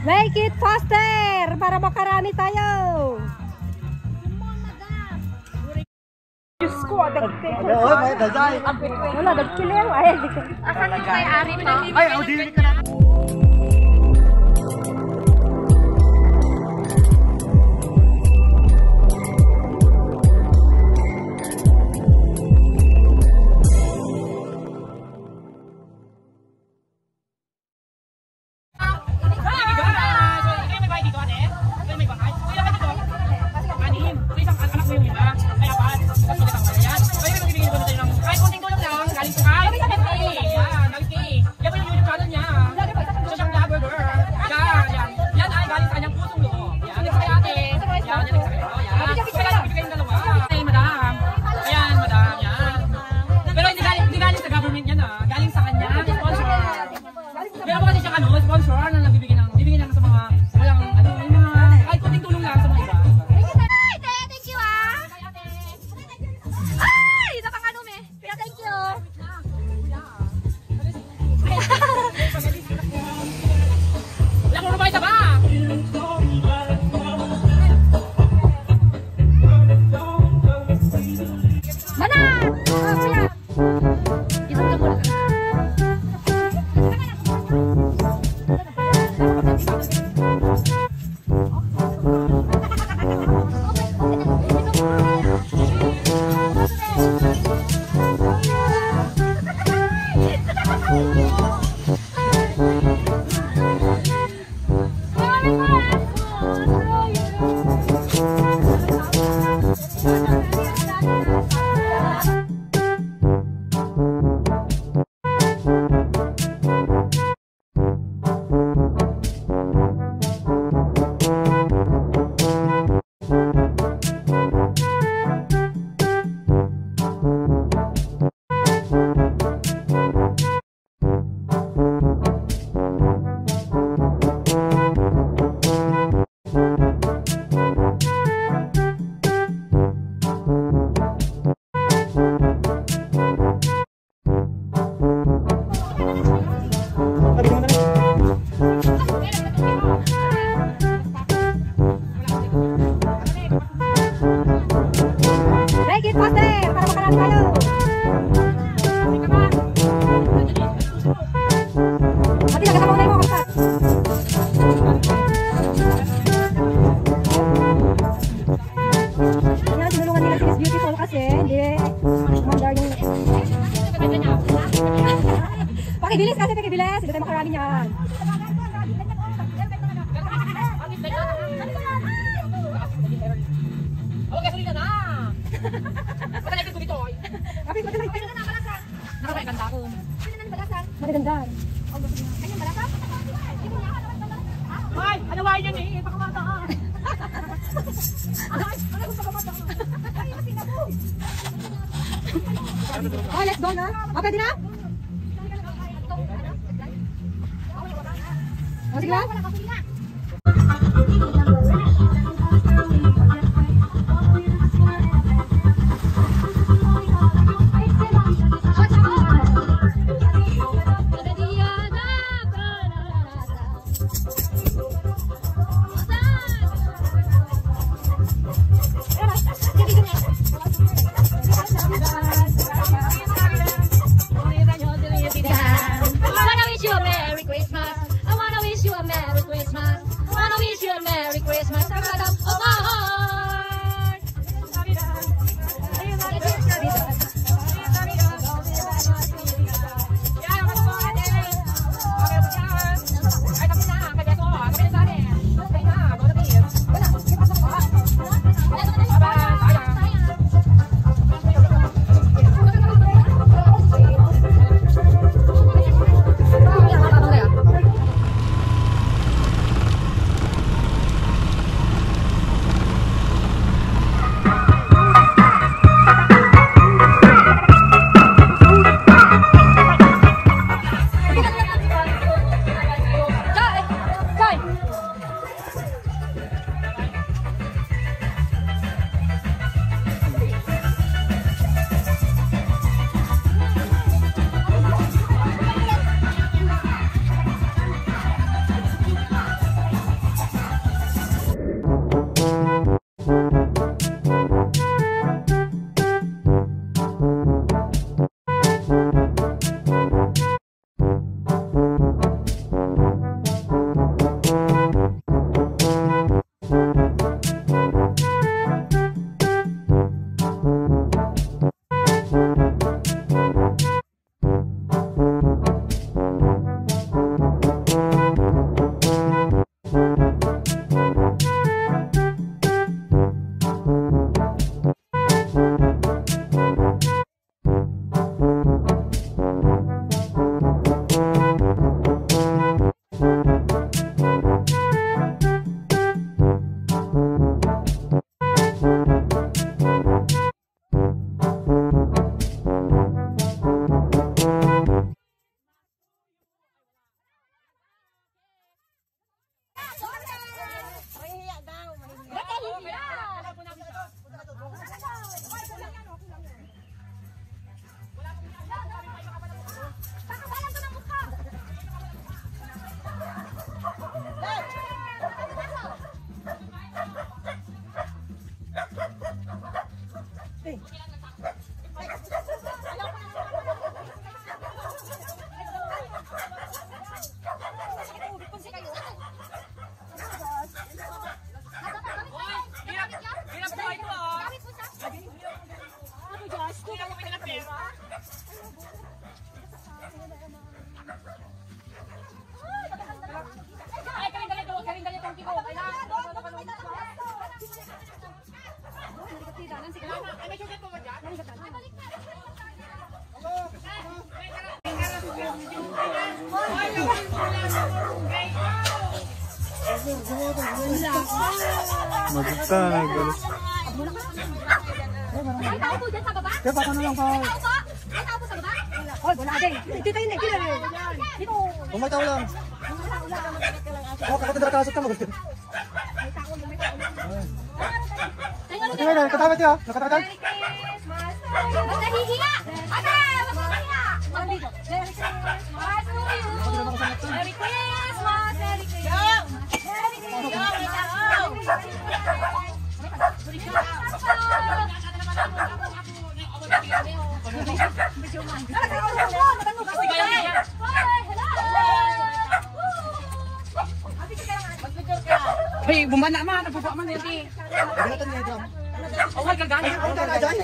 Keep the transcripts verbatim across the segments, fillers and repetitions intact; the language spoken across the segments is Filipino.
Make it faster para makarami tayo. Diyos ko, adagpil ko. Wala, adagpil yan. Ay, asan yung may-ari pa? Ay, audili ka na. Pakibilis kasi, pakibilis. Hindi tayo makarami niyan. Okay, sulit na na. Matalagin ko dito. Kapit, matalagin ko na. Nakakaganda ako. Sino na balasan? Magaganda. Kanyang balasan? Ay, ano ba yan eh? Pakamata ka. Ay, ano kung pakamata ka? Ay, masina po. Oh, let's go na. O, pwede na? O, sige na? Merry Magkita, nagalis. May tao po dyan sa baba? Kaya baka na lang pa. May tao po? May tao po sa baba? Oy, wala din. Dito yun eh. Dito. Kung may tao lang. Oh, kapatid na kasot ka mo. Ate, may nakatawad ka? Nakatawad? Merry Christmas! Ba't nahihiya? Ate! Ba't nahihiya? Merry Christmas to you! Merry Christmas! Merry Christmas! Merry Hey, bumba na ma, nagbubuha man yan eh. Oh, wag kagani. Ang kagay.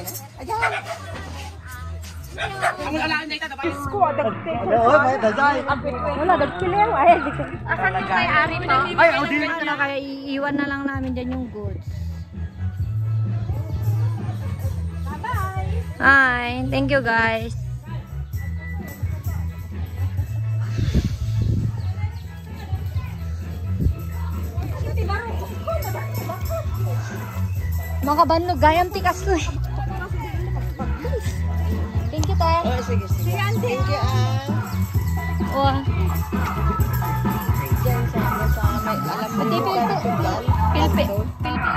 Ang alaan na ito, dapat. Oo, may dagay. Wala, nagpilero. Ay, asan yung may-ari pa? Ay, oh, di. Na kaya iiwan na lang namin dyan yung goods. Bye-bye! Hi! Thank you guys! Mga bannog, gayam tikas to eh. Thank you, Tay. Oh, sige, sige. Thank you, ah. Oh. Diyan sa, sa may alam mo. Pati pilpi. Pilpi. Pilpi.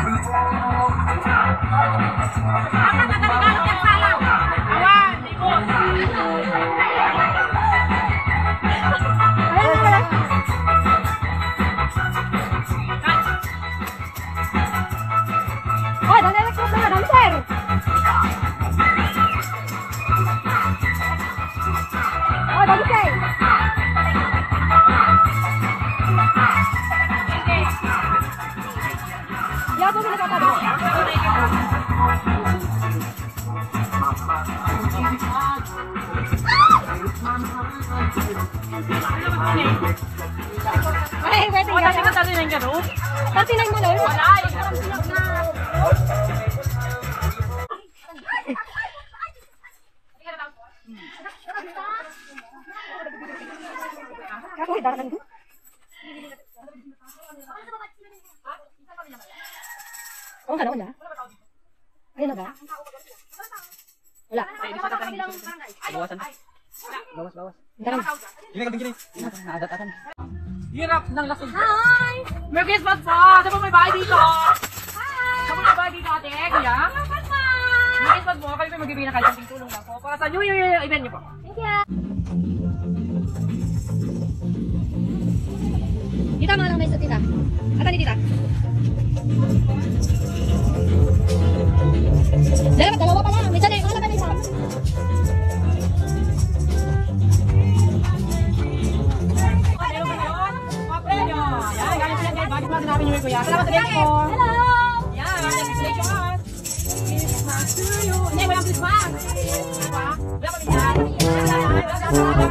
Oh, dan elektro na, dancer. Oh, dancer. Ya, tuh bisa apa dong? Ay, wait, Oh, kasi ka tali na yung gano'n. Pati na yung malay. Wala, yung parang siyak na. Ako, darang ko. Oh, wala, wala. Ayun na ba? Wala. Bawasan. Bawas, bawas. Darang. Gini, gini, gini. Naadat-atan. Hirap ng lasing. Hi! Merry Christmas po! Saan po may bahay dito? Hi! Saan po may bahay dito ate? Kuya? Merry Christmas po! Kami po magbibigay na kahit konting tulong lang po. Para sa New Year event niyo po. Thank you. Tita, mga lang may isa, tita. Ata ni tita. Dalawa, dalawa pa lang. May isa na yung mga may isa. Meron ba yun? Mga premyo. Yan, galing po yan guys. Bakit mga namin yung kuya? Salamat again po. Hello! Yan, congratulations. Christmas to you. Hindi, walang Christmas. Diba? Wala kami yan. Wala, wala, wala,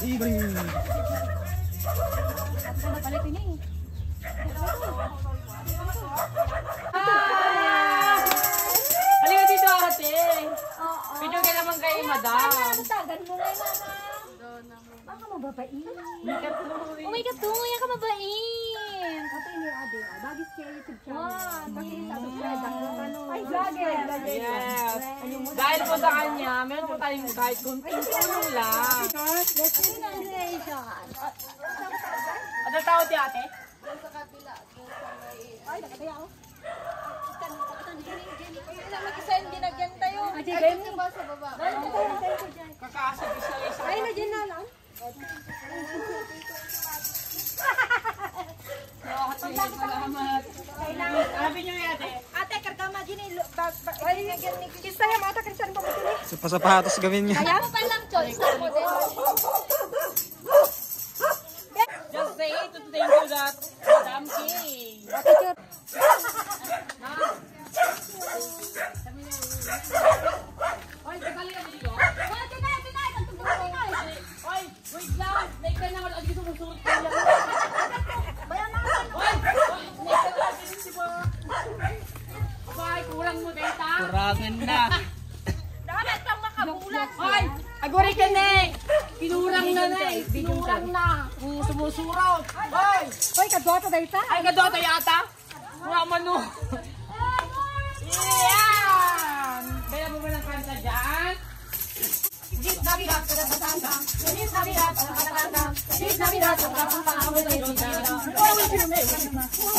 Ibring. Palit ini. Halika dito ate. Oo. Video ka naman kay madam. Tagan mo ngay mama. Baka mababain. Oh my God, tungo yan ka mabain. Ito ini ade. Bagis kay YouTube channel. Wow, bagis sa subscribe ako ano. Ay, vlogger. Yes. Dahil po sa kanya, meron po tayong kahit kunting tulong lang. Congratulations. Ano tao ti ate? Ay, nakataya ako. Mag-send ginagyan tayo. Ay, Jenny. Sa baba. Kakasag isa isa. Ay, na dyan na lang. Salamat. Sabi niyo ate. Ate, kargama din eh. Ay, ginagyan ni Kisa yung mga takisan pa mo din eh. Sa pasapatos gawin niya. Kaya mo pa lang choice na mo din. Just say to thank you that Madam K. Oy, sakali na dito. Wala, tinay, tinay. Tinay. Oy, wait lang. May ka naman ang gusto mong suot ko yan. Bayan natin. Oy, oy, may ka naman si po. Abay, kurang mo data. Kurangan na. Dami pang makabulan. Oy, agori ka na eh. Kinurang na na eh. Kinurang na. Kung sumusuraw. Oy, Hoy, kadwata dayta. ay kadota yata. Wala man no. Yan! Kaya mo ba ng kanta dyan? Git Navidad, kadabasangkang. Git Navidad, kadabasangkang. Git Navidad, kadabasangkang. Ang wala yung dito. Oh, we can make it.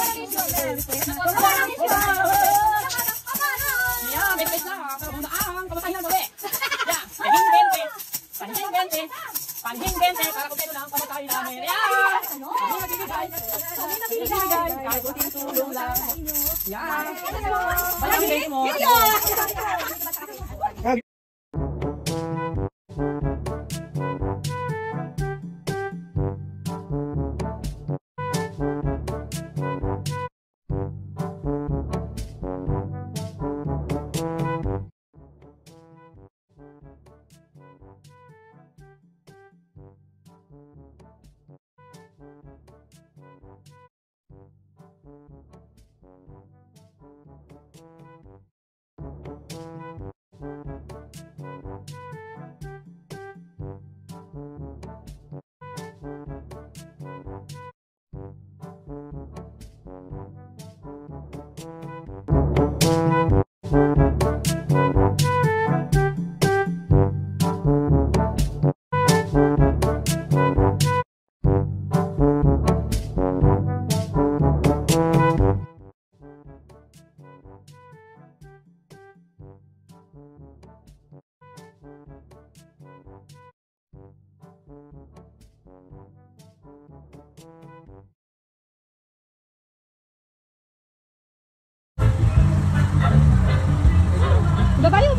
Yeah, may pesa ha. Pero ang kamatay na gabi. Yeah, panhing bente. Panhing bente. Panhing bente. Para kung pwede lang kamatay namin. Yeah! Kami nabibigay. Kami nabibigay. Kahit kunting tulong lang. Yeah! Walang base mo. Babayom.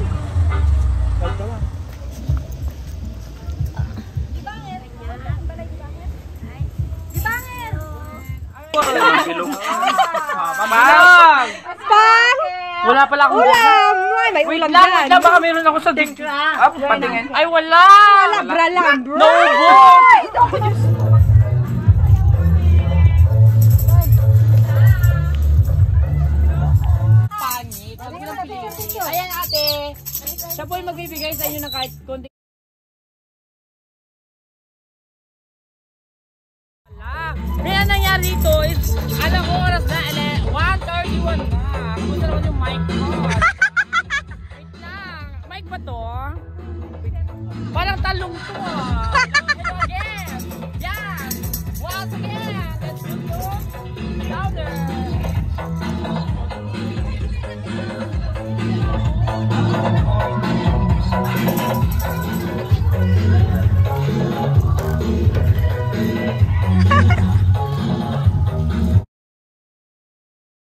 Mamang! Pang! Wala pala akong Ulam! Ay, may Wait ulam lang, dyan. wait lang. Baka meron ako sa dik. Ah, patingin. Ay, wala! Labra lang, bro. No, bro! Pangit. Sabi ko lang piliin. Ayan, ate. Siya po yung magbibigay sa inyo ng kahit konti. Kaya nangyari dito is, alam ko oras na, one thirty-one na. Kumusta naman yung mic ko? Wait lang. Mic ba to? Parang talong to ah.